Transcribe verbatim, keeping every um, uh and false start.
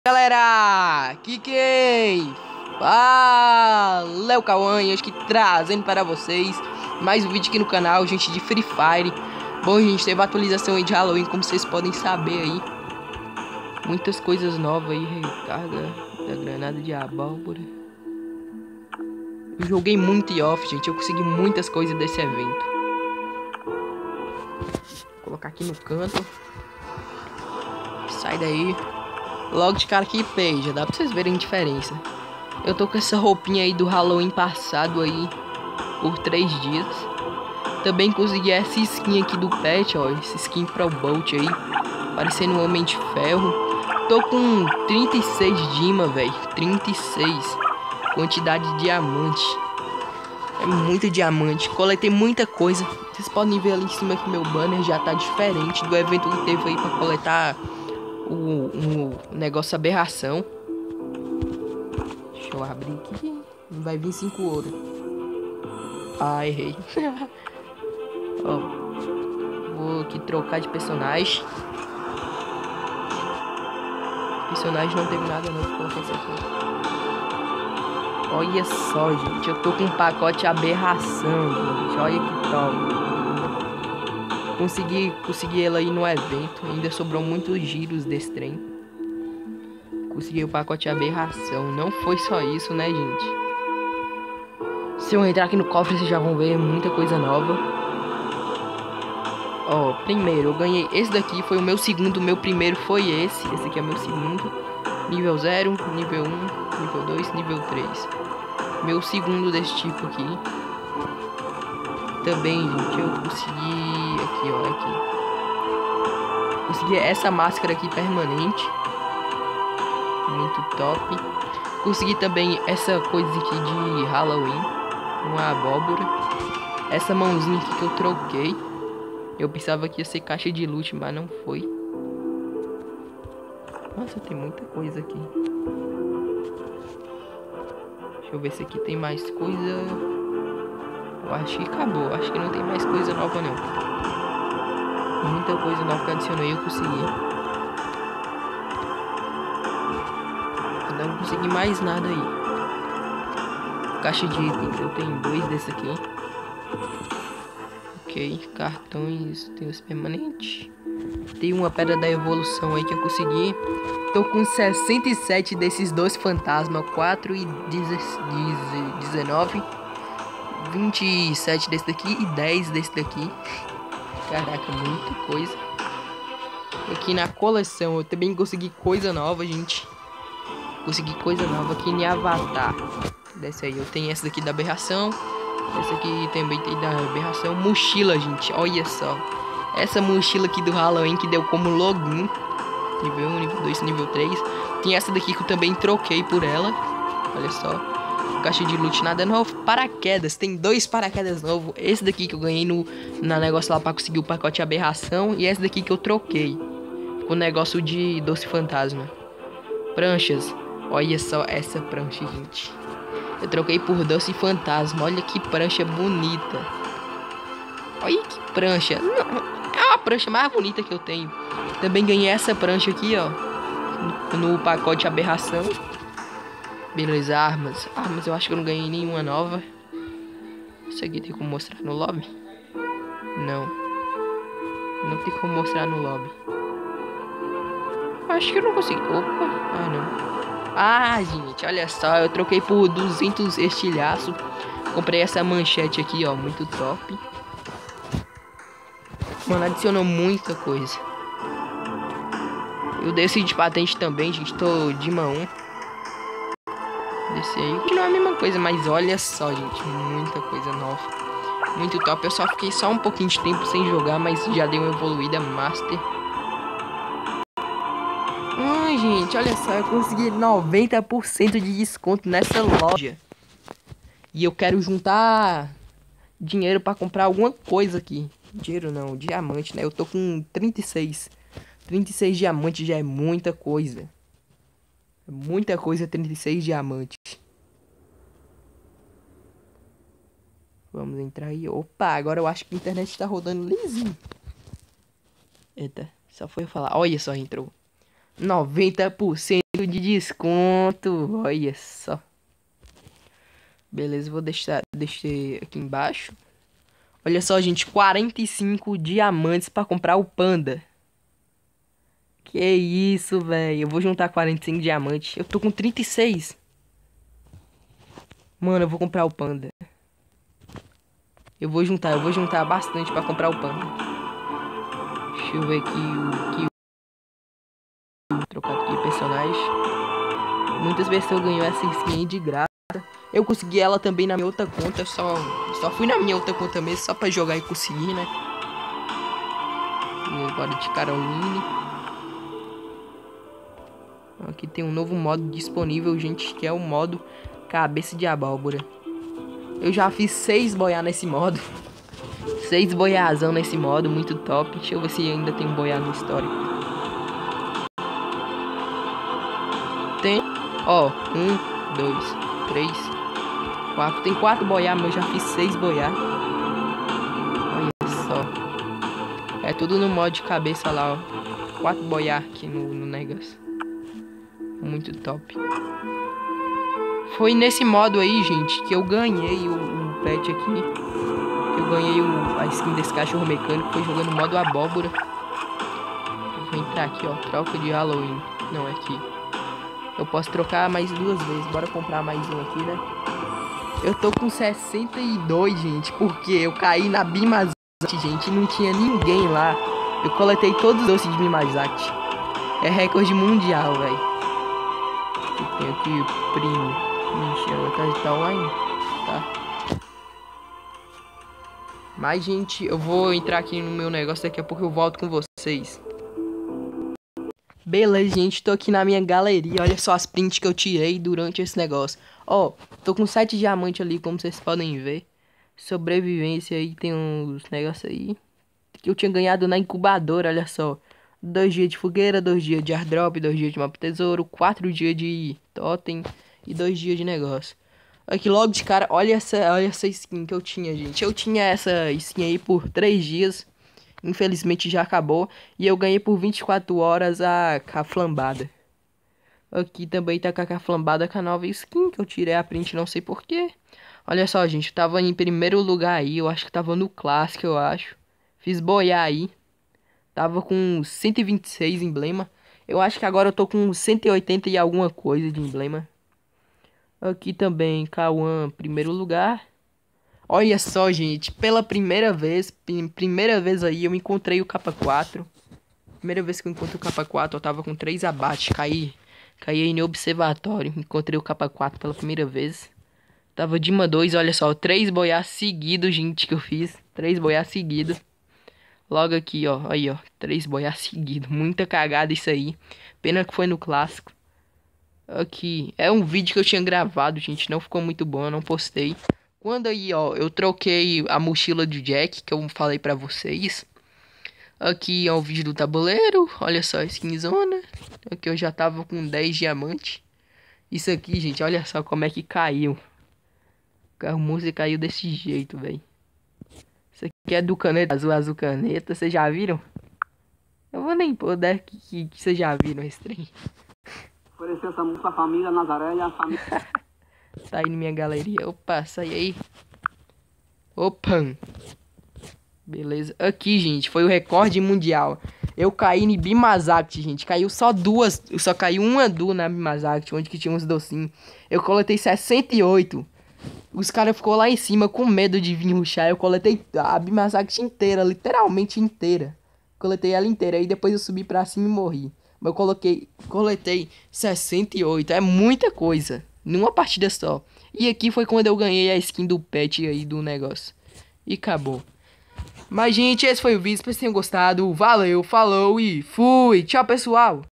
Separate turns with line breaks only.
Galera, aqui quem fala é o Cauã e hoje aqui trazendo para vocês mais um vídeo aqui no canal, gente, de Free Fire. Bom, gente, teve atualização aí de Halloween, como vocês podem saber aí. Muitas coisas novas aí, recarga da granada de abóbora. Eu joguei muito em off, gente, eu consegui muitas coisas desse evento. Vou colocar aqui no canto. Sai daí. Logo de cara aqui, play, já dá pra vocês verem a diferença. Eu tô com essa roupinha aí do Halloween passado aí por três dias. Também consegui essa skin aqui do pet, ó, essa skin Pro Bolt aí, parecendo um Homem de Ferro. Tô com trinta e seis dima, velho, trinta e seis, quantidade de diamante. É muito diamante, coletei muita coisa. Vocês podem ver ali em cima que meu banner já tá diferente do evento que teve aí pra coletar o, o negócio aberração. Deixa eu abrir aqui. Vai vir cinco ouro. Ah, errei. Ó, vou aqui trocar de personagem. Personagem não teve nada não. Vou colocar isso aqui. Olha só, gente. Eu tô com um pacote aberração, gente. Olha que top. Consegui, consegui ela aí no evento. Ainda sobrou muitos giros desse trem. Consegui o pacote aberração. Não foi só isso, né, gente? Se eu entrar aqui no cofre, vocês já vão ver muita coisa nova. Ó, primeiro eu ganhei esse daqui. Foi o meu segundo. Meu primeiro foi esse. Esse aqui é meu segundo. Nível zero, nível um, nível dois, nível três. Meu segundo desse tipo aqui. Também, gente, eu consegui... Aqui, ó, aqui. Consegui essa máscara aqui permanente. Muito top. Consegui também essa coisa aqui de Halloween. Uma abóbora. Essa mãozinha aqui que eu troquei. Eu pensava que ia ser caixa de loot, mas não foi. Nossa, tem muita coisa aqui. Deixa eu ver se aqui tem mais coisa. Eu acho que acabou. Acho que não tem mais coisa nova, não. Muita coisa nova que adicionei eu consegui. Não consegui mais nada aí. Caixa de itens. Eu tenho dois desse aqui. Ok. Cartões. Tem os permanentes. Tem uma pedra da evolução aí que eu consegui. Tô com sessenta e sete desses dois fantasmas. quatro e dezenove. vinte e sete desse daqui e dez desse daqui. Caraca, muita coisa. Aqui na coleção eu também consegui coisa nova, gente. Consegui coisa nova aqui em Avatar. Dessa aí eu tenho essa daqui da aberração. Essa aqui também tem da aberração. Mochila, gente, olha só. Essa mochila aqui do Halloween que deu como login. Nível um, nível dois, nível três. Tem essa daqui que eu também troquei por ela. Olha só. Caixa de loot, nada novo. Paraquedas, tem dois paraquedas novos. Esse daqui que eu ganhei no na negócio lá pra conseguir o pacote aberração. E esse daqui que eu troquei com o negócio de doce fantasma. Pranchas, olha só essa prancha, gente. Eu troquei por doce fantasma. Olha que prancha bonita. Olha que prancha. É uma prancha mais bonita que eu tenho. Também ganhei essa prancha aqui, ó, no, no pacote aberração. Beleza, armas. Armas eu acho que eu não ganhei nenhuma nova. Isso aqui tem como mostrar no lobby? Não. Não tem como mostrar no lobby. Acho que eu não consegui. Opa. Ah, não. Ah, gente, olha só. Eu troquei por duzentos estilhaços. Comprei essa manchete aqui, ó. Muito top. Mano, adicionou muita coisa. Eu desci de patente também, gente. Tô de um. Desse aí, que não é a mesma coisa, mas olha só, gente, muita coisa nova. Muito top. Eu só fiquei só um pouquinho de tempo sem jogar, mas já dei uma evoluída master. Ai, gente, olha só, eu consegui noventa por cento de desconto nessa loja. E eu quero juntar dinheiro pra comprar alguma coisa aqui. Dinheiro não, diamante, né? Eu tô com trinta e seis. trinta e seis diamantes já é muita coisa. Muita coisa, trinta e seis diamantes. Vamos entrar aí. Opa, agora eu acho que a internet tá rodando lisinho. Eita, só foi eu falar. Olha só, entrou. noventa por cento de desconto. Olha só. Beleza, vou deixar, deixar aqui embaixo. Olha só, gente, quarenta e cinco diamantes pra comprar o panda. Que isso, velho. Eu vou juntar quarenta e cinco diamantes. Eu tô com trinta e seis. Mano, eu vou comprar o panda. Eu vou juntar, eu vou juntar bastante pra comprar o panda. Deixa eu ver aqui o que... Vou trocar aqui personagem. Muitas pessoas ganhou essa skin de graça. Eu consegui ela também na minha outra conta. Só, só fui na minha outra conta mesmo, só pra jogar e conseguir, né? E agora de Caroline. Aqui tem um novo modo disponível, gente, que é o modo Cabeça de Abóbora. Eu já fiz seis boiar nesse modo. Seis boiazão nesse modo, muito top. Deixa eu ver se ainda tem um boiar no histórico. Tem, ó, um, dois, três, quatro. Tem quatro boiar, mas eu já fiz seis boiar. Olha só. É tudo no modo de cabeça lá, ó. Quatro boiar aqui no, no negócio. Muito top. Foi nesse modo aí, gente, que eu ganhei o, o pet aqui. Que eu ganhei o, a skin desse cachorro mecânico. Foi jogando modo abóbora. Eu vou entrar aqui, ó. Troca de Halloween. Não, é aqui. Eu posso trocar mais duas vezes. Bora comprar mais um aqui, né? Eu tô com sessenta e dois, gente. Porque eu caí na Bimazat, gente. E não tinha ninguém lá. Eu coletei todos os doces de Bimazat. É recorde mundial, velho. Tem aqui o primo. Ixi, ela tá, tá online, tá? Mas, gente, eu vou entrar aqui no meu negócio. Daqui a pouco eu volto com vocês. Beleza, gente, tô aqui na minha galeria. Olha só as prints que eu tirei durante esse negócio. Ó, tô com sete diamantes ali, como vocês podem ver. Sobrevivência aí, tem uns negócios aí que eu tinha ganhado na incubadora, olha só. Dois dias de fogueira, dois dias de airdrop, dois dias de mapa tesouro, quatro dias de totem e dois dias de negócio. Aqui logo de cara, olha essa, olha essa skin que eu tinha, gente. Eu tinha essa skin aí por três dias. Infelizmente já acabou. E eu ganhei por vinte e quatro horas a caflambada. Aqui também tá com a caflambada com a nova skin que eu tirei a print, não sei porquê. Olha só, gente, eu tava em primeiro lugar aí. Eu acho que tava no clássico, eu acho. Fiz boiar aí. Tava com cento e vinte e seis emblema. Eu acho que agora eu tô com cento e oitenta e alguma coisa de emblema. Aqui também, Cauã, primeiro lugar. Olha só, gente, pela primeira vez, primeira vez aí eu encontrei o capa quatro. Primeira vez que eu encontrei o capa quatro, eu tava com três abates, caí, caí aí no observatório. Encontrei o capa quatro pela primeira vez. Tava Dima dois, olha só, três boiar seguidos, gente, que eu fiz. Três boiar seguidos. Logo aqui, ó, aí, ó, três boiar seguidos. Muita cagada isso aí. Pena que foi no clássico. Aqui, é um vídeo que eu tinha gravado, gente, não ficou muito bom, eu não postei. Quando aí, ó, eu troquei a mochila do Jack, que eu falei pra vocês. Aqui é o vídeo do tabuleiro, olha só a skinzona. Aqui eu já tava com dez diamantes. Isso aqui, gente, olha só como é que caiu. A música caiu desse jeito, velho. Isso aqui é do caneta azul, azul caneta, vocês já viram? Eu vou nem pôr, né, que, que, que vocês já viram esse trem.
Ofereceu essa música à família Nazaré e a família...
Tá aí na minha galeria. Opa, sai aí. Opa. Beleza. Aqui, gente, foi o recorde mundial. Eu caí em Bimazat, gente. Caiu só duas. Só caiu uma du na Bimazat, onde que tinha uns docinhos. Eu coletei sessenta e oito. Os caras ficou lá em cima com medo de vir rushar. Eu coletei a Bimazat inteira, literalmente inteira. Coletei ela inteira. Aí depois eu subi pra cima e morri. Mas eu coloquei, coletei sessenta e oito. É muita coisa. Numa partida só. E aqui foi quando eu ganhei a skin do pet aí do negócio. E acabou. Mas, gente, esse foi o vídeo. Espero que vocês tenham gostado. Valeu, falou e fui. Tchau, pessoal.